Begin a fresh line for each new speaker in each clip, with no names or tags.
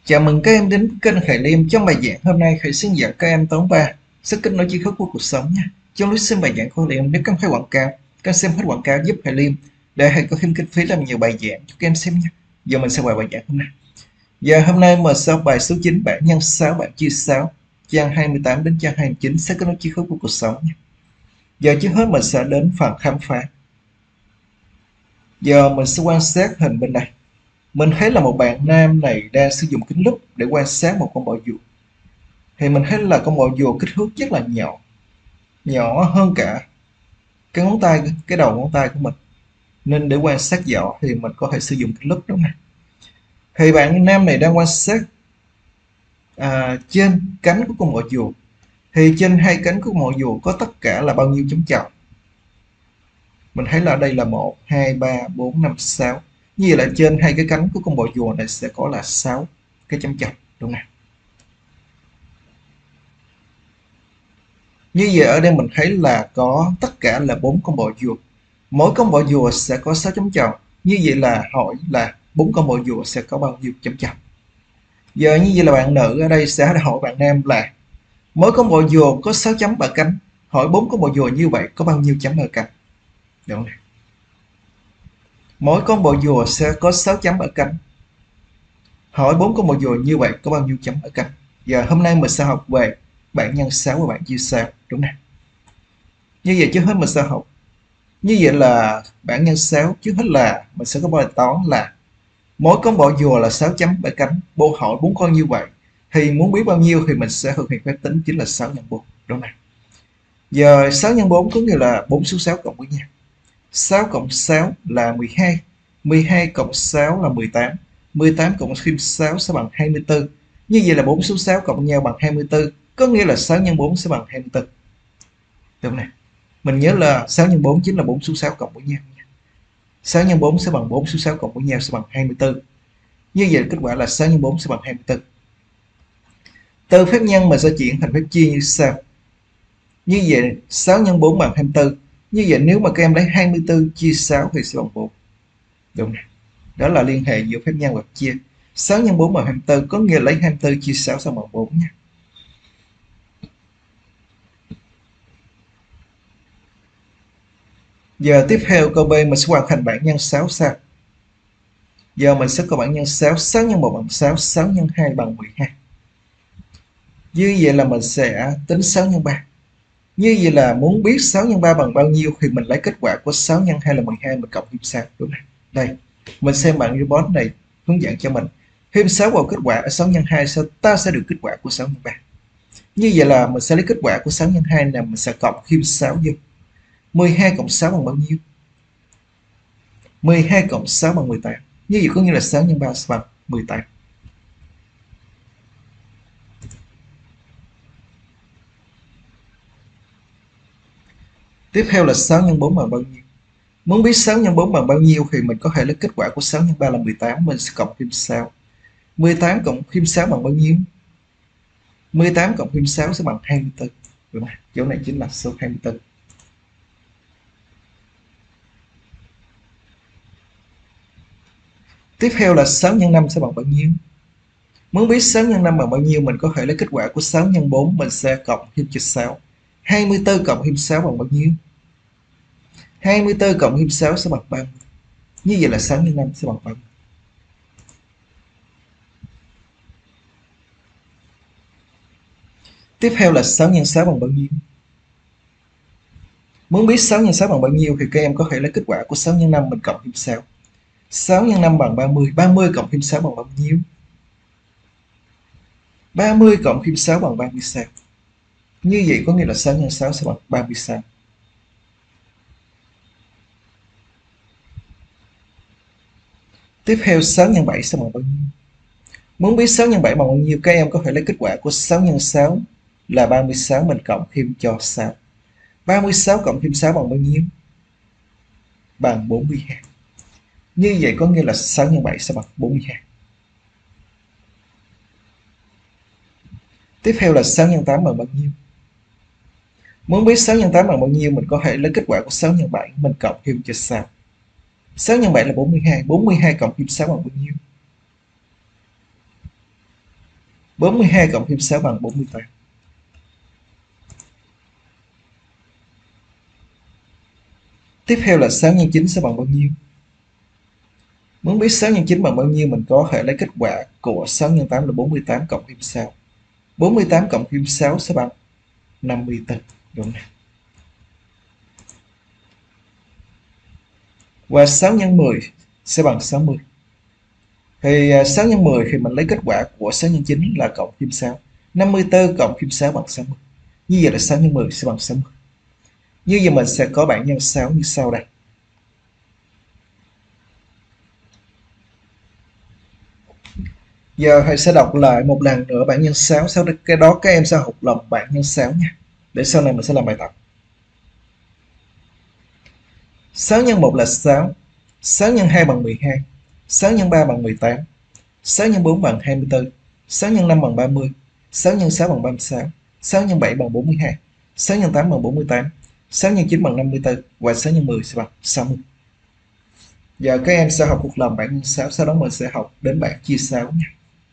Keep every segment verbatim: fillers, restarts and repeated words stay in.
Chào mừng các em đến kênh Khải Liêm. Trong bài giảng hôm nay, Khải xin giảng các em toán ba sức kết nối tri thức của cuộc sống nha. Trong lúc xem bài giảng của Liêm, nếu các em thấy quảng cáo, các em xem hết quảng cáo giúp Khải Liêm để Khải có thêm kinh phí làm nhiều bài giảng cho các em xem nha. Giờ mình sẽ vào bài giảng hôm nay. Giờ hôm nay mình sẽ học bài số chín, bảng nhân sáu, bảng chia sáu, trang hai mươi tám đến trang hai mươi chín, sức kết nối tri thức của cuộc sống nha. Giờ trước hết mình sẽ đến phần khám phá. Giờ mình sẽ quan sát hình bên đây. Mình thấy là một bạn nam này đang sử dụng kính lúp để quan sát một con bò rùa. Thì mình thấy là con bò rùa kích thước rất là nhỏ, nhỏ hơn cả cái ngón tay, cái đầu ngón tay của mình. Nên để quan sát rõ thì mình có thể sử dụng kính lúp, đúng không? Thì bạn nam này đang quan sát à, trên cánh của con bò rùa. Thì trên hai cánh của con bò rùa có tất cả là bao nhiêu chấm tròn? Mình thấy là đây là một, hai, ba, bốn, năm, sáu. Như vậy là trên hai cái cánh của con bò rùa này sẽ có là sáu cái chấm tròn, đúng không? Như vậy ở đây mình thấy là có tất cả là bốn con bò rùa. Mỗi con bò rùa sẽ có sáu chấm tròn. Như vậy là hỏi là bốn con bò rùa sẽ có bao nhiêu chấm tròn. Giờ như vậy là bạn nữ ở đây sẽ hỏi bạn nam là mỗi con bò rùa có sáu chấm ở cánh. Hỏi bốn con bò rùa như vậy có bao nhiêu chấm ở cánh. Đúng không? Mỗi con bò rùa sẽ có sáu chấm ở cánh. Hỏi bốn con bò rùa như vậy có bao nhiêu chấm ở cánh. Giờ hôm nay mình sẽ học về bảng nhân sáu và bảng chia sáu, đúng không? Như vậy trước hết mình sẽ học. Như vậy là bảng nhân sáu, trước hết là mình sẽ có bài toán là mỗi con bò rùa là sáu chấm bảy cánh. Bộ hỏi bốn con như vậy thì muốn biết bao nhiêu thì mình sẽ thực hiện phép tính chính là sáu nhân bốn, đúng không? Giờ sáu nhân bốn có nghĩa là bốn số sáu cộng với nhau. sáu cộng sáu là mười hai, mười hai cộng sáu là mười tám, mười tám cộng thêm sáu sẽ bằng hai mươi tư. Như vậy là bốn số sáu cộng nhau bằng hai mươi tư, có nghĩa là sáu nhân bốn sẽ bằng hai mươi tư. Đúng không? Mình nhớ là sáu nhân bốn chính là bốn số sáu cộng với nhau. sáu nhân bốn sẽ bằng bốn số sáu cộng với nhau sẽ bằng hai mươi tư. Như vậy kết quả là sáu nhân bốn sẽ bằng hai mươi tư. Từ phép nhân mình sẽ chuyển thành phép chia như sau. Như vậy sáu nhân bốn bằng hai mươi tư. Như vậy nếu mà các em lấy hai mươi tư chia sáu thì sẽ bằng bốn. Đúng rồi. Đó là liên hệ giữa phép nhân và chia. sáu nhân bốn bằng hai mươi tư có nghĩa lấy hai mươi tư chia sáu sẽ bằng bốn nha. Giờ tiếp theo câu B mình sẽ hoàn thành bảng nhân sáu sao. Giờ mình sẽ có bảng nhân sáu, sáu nhân một bằng sáu, sáu nhân hai bằng mười hai. Như vậy là mình sẽ tính sáu nhân ba. Như vậy là muốn biết sáu nhân ba bằng bao nhiêu thì mình lấy kết quả của sáu nhân hai là mười hai, mình cộng thêm sáu, đúng không? Đây, mình xem bạn robot này hướng dẫn cho mình. Thêm sáu vào kết quả ở sáu nhân hai, ta sẽ được kết quả của sáu nhân ba. Như vậy là mình sẽ lấy kết quả của sáu nhân hai là mình sẽ cộng thêm sáu vô. mười hai cộng sáu bằng bao nhiêu? mười hai cộng sáu bằng mười tám. Như vậy có nghĩa là sáu nhân ba sẽ bằng mười tám. Tiếp theo là sáu nhân bốn bằng bao nhiêu? Muốn biết sáu nhân bốn bằng bao nhiêu thì mình có thể lấy kết quả của sáu nhân ba là mười tám, mình sẽ cộng thêm sáu. mười tám cộng thêm sáu bằng bao nhiêu? mười tám cộng thêm sáu sẽ bằng hai mươi tư. Đúng không? Chỗ này chính là số hai mươi tư. Tiếp theo là sáu nhân năm sẽ bằng bao nhiêu? Muốn biết sáu nhân năm bằng bao nhiêu mình có thể lấy kết quả của sáu nhân bốn, mình sẽ cộng thêm cho sáu. hai mươi tư cộng thêm sáu bằng bao nhiêu? hai mươi tư cộng thêm sáu sẽ bằng ba mươi. Như vậy là sáu nhân năm sẽ bằng ba mươi. Tiếp theo là sáu nhân sáu bằng bao nhiêu? Muốn biết sáu nhân sáu bằng bao nhiêu thì các em có thể lấy kết quả của sáu nhân năm, mình cộng thêm sáu. sáu nhân năm bằng ba mươi, ba mươi cộng thêm sáu bằng bao nhiêu? ba mươi cộng thêm sáu bằng ba mươi sáu. Như vậy có nghĩa là sáu nhân sáu sẽ bằng ba mươi sáu. Tiếp theo sáu nhân bảy sẽ bằng bao nhiêu? Muốn biết sáu nhân bảy bằng bao nhiêu, các em có thể lấy kết quả của sáu nhân sáu là ba mươi sáu, mình cộng thêm cho sáu. ba mươi sáu cộng thêm sáu bằng bao nhiêu? Bằng bốn mươi hai. Như vậy có nghĩa là sáu nhân bảy sẽ bằng bốn mươi hai. Tiếp theo là sáu nhân tám bằng bao nhiêu? Muốn biết sáu nhân tám bằng bao nhiêu, mình có thể lấy kết quả của sáu nhân bảy, mình cộng thêm cho sáu. sáu nhân bảy là bốn mươi hai, bốn mươi hai cộng thêm sáu bằng bao nhiêu? bốn mươi hai cộng thêm sáu bằng bốn mươi tám. Tiếp theo là sáu nhân chín sẽ bằng bao nhiêu? Muốn biết sáu nhân chín bằng bao nhiêu, mình có thể lấy kết quả của sáu nhân tám là bốn mươi tám cộng thêm sáu. bốn mươi tám cộng thêm sáu sẽ bằng năm mươi tư, đúng không? Và sáu nhân mười sẽ bằng sáu mươi. Thì sáu nhân mười thì mình lấy kết quả của sáu nhân chín là cộng thêm sáu. năm mươi tư cộng thêm sáu bằng sáu mươi. Như vậy là sáu nhân mười sẽ bằng sáu mươi. Như vậy mình sẽ có bảng nhân sáu như sau đây. Giờ thầy sẽ đọc lại một lần nữa bảng nhân sáu, sau đó cái đó các em sẽ học lòng bảng nhân sáu nha. Để sau này mình sẽ làm bài tập. sáu nhân một là sáu, sáu nhân hai bằng mười hai, sáu nhân ba bằng mười tám, sáu nhân bốn bằng hai mươi tư, sáu nhân năm bằng ba mươi, sáu nhân sáu bằng ba mươi sáu, sáu nhân bảy bằng bốn mươi hai, sáu nhân tám bằng bốn mươi tám, sáu nhân chín bằng năm mươi tư và sáu nhân mười sẽ bằng sáu mươi. Giờ các em sẽ học một lần bảng nhân sáu, sau đó mình sẽ học đến bảng chia sáu nha.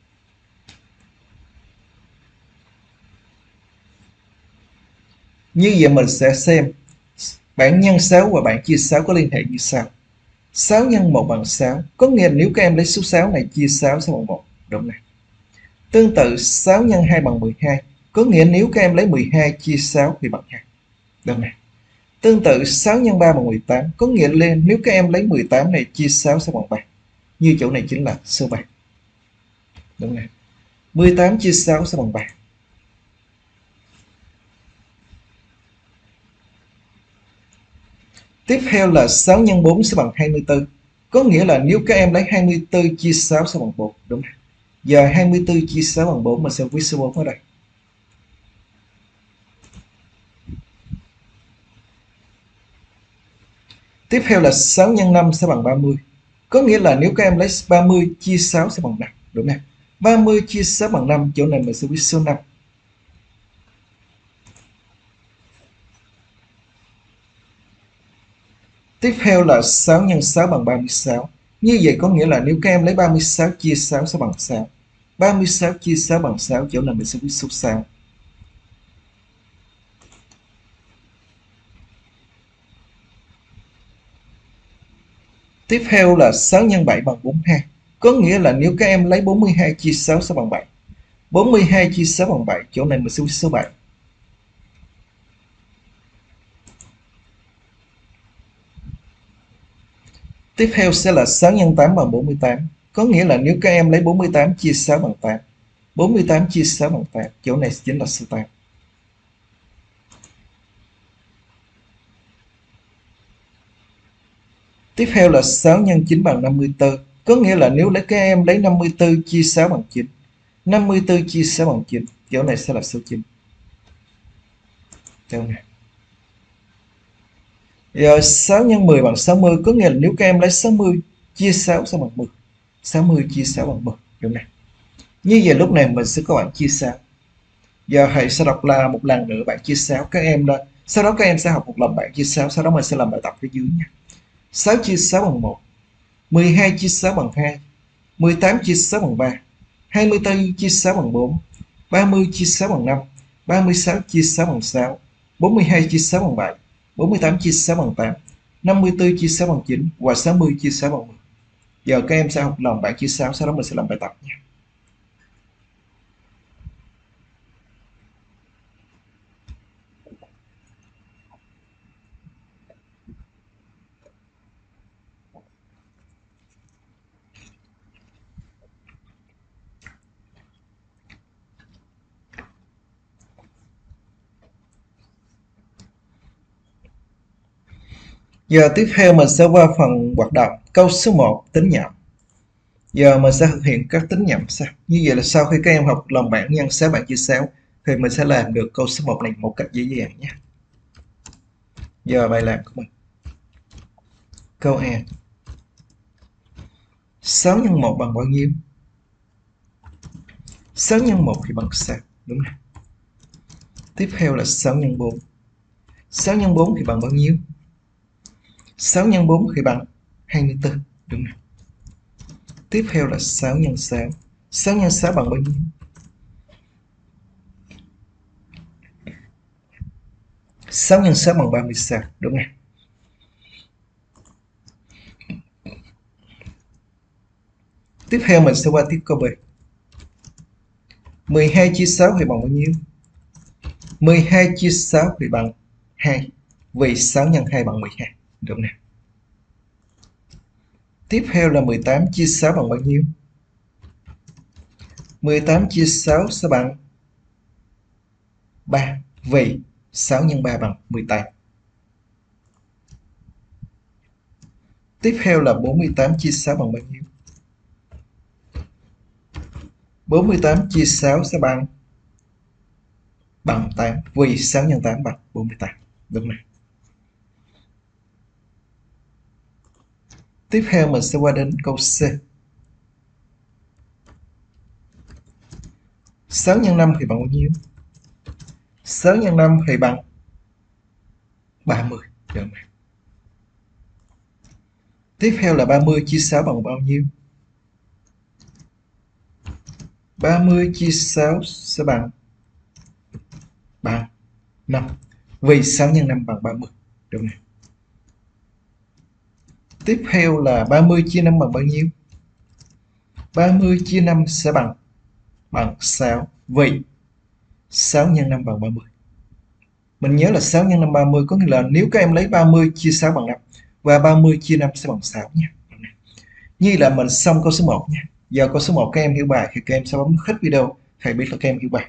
Như vậy mình sẽ xem bảng nhân sáu và bảng chia sáu có liên hệ như sau. sáu nhân một bằng sáu, có nghĩa là nếu các em lấy số sáu này chia sáu sẽ bằng một, đúng này. Tương tự sáu nhân hai bằng mười hai, có nghĩa nếu các em lấy mười hai chia sáu thì bằng hai, đúng này. Tương tự sáu nhân ba bằng mười tám, có nghĩa lên nếu các em lấy mười tám này chia sáu sẽ bằng ba. Như chỗ này chính là số ba, đúng này. mười tám chia sáu sẽ bằng ba. Tiếp theo là sáu nhân bốn sẽ bằng hai mươi tư. Có nghĩa là nếu các em lấy hai mươi tư chia sáu sẽ bằng bốn, đúng không? Giờ hai mươi tư chia sáu bằng bốn, mình sẽ viết số bốn ở đây. Tiếp theo là sáu nhân năm sẽ bằng ba mươi. Có nghĩa là nếu các em lấy ba mươi chia sáu sẽ bằng năm, đúng không? ba mươi chia sáu bằng năm, chỗ này mình sẽ viết số năm. Tiếp theo là sáu nhân sáu bằng ba mươi sáu. Như vậy có nghĩa là nếu các em lấy ba mươi sáu chia sáu sẽ bằng sáu. ba mươi sáu chia sáu bằng sáu, chỗ này mình sẽ viết số sáu. Tiếp theo là sáu nhân bảy bằng bốn mươi hai. Có nghĩa là nếu các em lấy bốn mươi hai chia sáu sẽ bằng bảy. bốn mươi hai chia sáu bằng bảy, chỗ này mình sẽ viết số bảy. Tiếp theo sẽ là sáu nhân tám bằng bốn mươi tám. Có nghĩa là nếu các em lấy bốn mươi tám chia sáu bằng tám. bốn mươi tám chia sáu bằng tám, chỗ này chính là số tám. Tiếp theo là sáu nhân chín bằng năm mươi tư. Có nghĩa là nếu lấy các em lấy năm mươi tư chia sáu bằng chín. năm mươi tư chia sáu bằng chín, chỗ này sẽ là số chín. Chỗ này. Giờ sáu nhân mười bằng sáu mươi, có nghĩa là nếu các em lấy sáu mươi chia sáu sẽ bằng mười. sáu mươi chia sáu bằng mười, đúng này. Như vậy lúc này mình sẽ có bảng chia sáu. Giờ thầy sẽ đọc là một lần nữa bảng chia sáu các em đó. Sau đó các em sẽ học một lần bảng chia sáu, sau đó mình sẽ làm bài tập phía dưới nha. sáu chia sáu bằng một, mười hai chia sáu bằng hai, mười tám chia sáu bằng ba, hai mươi tư chia sáu bằng bốn, ba mươi chia sáu bằng năm, ba mươi sáu chia sáu bằng sáu, bốn mươi hai chia sáu bằng bảy, bốn mươi tám chia sáu bằng tám, năm mươi tư chia sáu bằng chín và sáu mươi chia sáu bằng mười. Giờ các em sẽ học lòng bảng chia sáu, sau đó mình sẽ làm bài tập nha. Giờ tiếp theo mình sẽ qua phần hoạt động. Câu số một, tính nhẩm. Giờ mình sẽ thực hiện các tính nhẩm sau. Như vậy là sau khi các em học lòng bảng nhân sáu bảng chia sáu thì mình sẽ làm được câu số một này một cách dễ dàng nhé. Giờ bài làm của mình. Câu A. sáu nhân một bằng bao nhiêu? sáu nhân một thì bằng sáu, đúng không? Tiếp theo là sáu nhân bốn. sáu nhân bốn thì bằng bao nhiêu? sáu nhân bốn thì bằng hai mươi tư, đúng không? Tiếp theo là sáu nhân sáu. sáu nhân sáu bằng bao nhiêu? sáu nhân sáu bằng ba mươi sao, đúng nè. Tiếp theo mình sẽ qua tiếp câu B. mười hai chia sáu thì bằng bao nhiêu? mười hai chia sáu thì bằng hai, vì sáu nhân hai bằng mười hai, đúng nè. Tiếp theo là mười tám chia sáu bằng bao nhiêu? mười tám chia sáu sẽ bằng ba, vì sáu nhân ba bằng mười tám. Tiếp theo là bốn mươi tám chia sáu bằng bao nhiêu? bốn mươi tám chia sáu sẽ bằng bằng tám, vì sáu nhân tám bằng bốn mươi tám, đúng này. Tiếp theo mình sẽ qua đến câu C. sáu nhân năm thì bằng bao nhiêu? sáu nhân năm thì bằng ba mươi, đúng này. Tiếp theo là ba mươi chia sáu bằng bao nhiêu? ba mươi chia sáu sẽ bằng bằng năm, vì sáu nhân năm bằng ba mươi, đúng này. Tiếp theo là ba mươi chia năm bằng bao nhiêu? ba mươi chia năm sẽ bằng bằng sáu, vì sáu nhân năm bằng ba mươi. Mình nhớ là sáu nhân năm ba mươi, có nghĩa là nếu các em lấy ba mươi chia sáu bằng năm và ba mươi chia năm sẽ bằng sáu nha. Như là mình xong câu số một nha. Giờ câu số một các em hiểu bài thì các em sẽ bấm hết video, thầy biết là các em hiểu bài.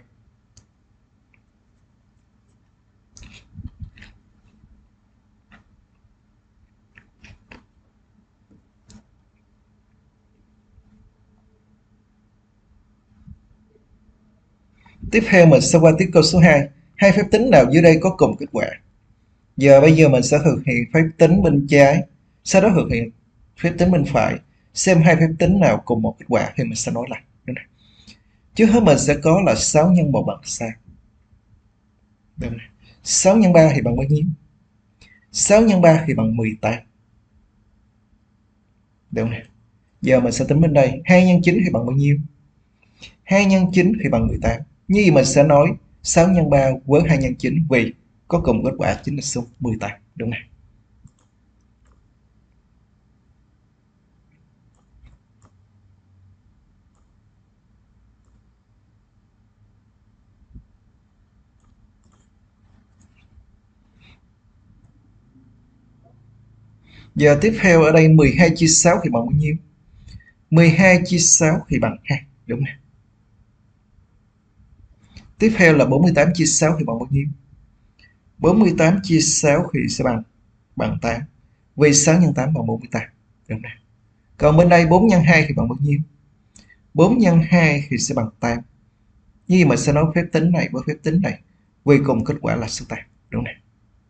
Tiếp theo mình sẽ qua tiếp câu số hai. Hai phép tính nào dưới đây có cùng kết quả? Giờ bây giờ mình sẽ thực hiện phép tính bên trái, sau đó thực hiện phép tính bên phải, xem hai phép tính nào cùng một kết quả thì mình sẽ nói lại. Đúng này. Trước hết mình sẽ có là sáu nhân một bằng sao. Đúng này. sáu nhân ba thì bằng bao nhiêu? sáu nhân ba thì bằng mười tám. Đúng này. Giờ mình sẽ tính bên đây, hai nhân chín thì bằng bao nhiêu? hai nhân chín thì bằng mười tám. Như vậy mình sẽ nói sáu nhân ba với hai nhân chín vì có cùng kết quả chính là số mười tám. Đúng này. Giờ tiếp theo ở đây mười hai chia sáu thì bằng bao nhiêu? mười hai chia sáu thì bằng hai. Đúng này. Tiếp theo là bốn mươi tám chia sáu thì bằng bao nhiêu? bốn mươi tám chia sáu thì sẽ bằng bằng tám. Vì sáu nhân tám bằng bốn mươi tám. Đúng này. Còn bên đây bốn nhân hai thì bằng bao nhiêu? bốn nhân hai thì sẽ bằng tám. Như vậy mình sẽ nói phép tính này với phép tính này vì cùng kết quả là số tám. Đúng này.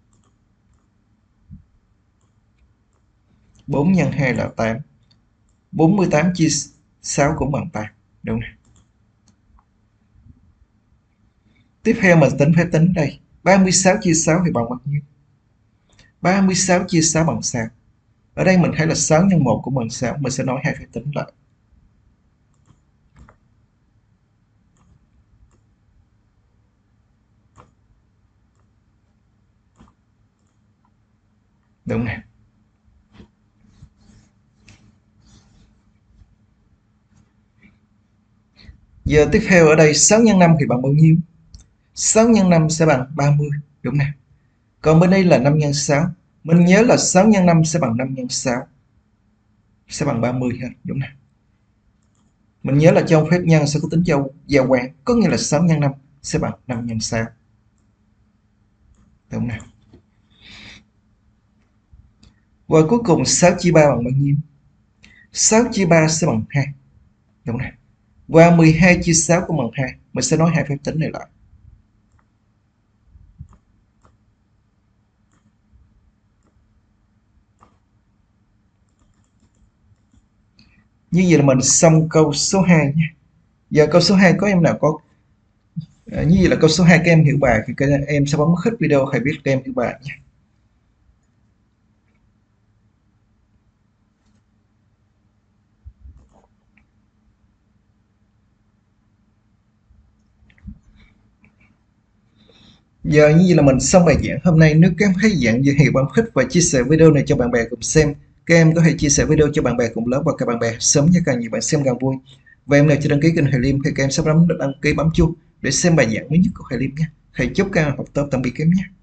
bốn nhân hai là tám. bốn mươi tám chia sáu cũng bằng tám. Đúng này. Tiếp theo mình tính phép tính đây. ba mươi sáu chia sáu thì bằng bao nhiêu? ba mươi sáu chia sáu bằng sao? Ở đây mình thấy là sáu nhân một cũng bằng sáu. Mình sẽ nói hai phép tính lại. Đúng này. Giờ tiếp theo ở đây sáu nhân năm thì bằng bao nhiêu? sáu nhân năm sẽ bằng ba mươi. Đúng nè. Còn bên đây là năm nhân sáu. Mình nhớ là sáu nhân năm sẽ bằng năm nhân sáu. Sẽ bằng ba mươi ha. Đúng nè. Mình nhớ là trong phép nhân sẽ có tính giao, giao quan. Có nghĩa là sáu nhân năm sẽ bằng năm nhân sáu. Đúng nè. Và cuối cùng sáu chia ba bằng bao nhiêu? sáu chia ba sẽ bằng hai. Đúng nè. Và mười hai chia sáu cũng bằng hai. Mình sẽ nói hai phép tính này lại. Như vậy là mình xong câu số hai nha. Giờ câu số hai có em nào có à, như vậy là câu số hai các em hiểu bài thì các em sẽ bấm hết video thầy biết các em hiểu bài nha. Giờ như vậy là mình xong bài giảng hôm nay. Nếu các em thấy giảng dễ hiểu, bạn thích và chia sẻ video này cho bạn bè cùng xem. Các em có thể chia sẻ video cho bạn bè cùng lớp và các bạn bè sớm nha, càng nhiều bạn xem càng vui. Và em nào chưa đăng ký kênh Hải Liêm thì các em sắp bấm đăng ký, bấm chuông để xem bài giảng mới nhất của Hải Liêm nha. Thầy chúc các em học tốt, tạm biệt các em nhé.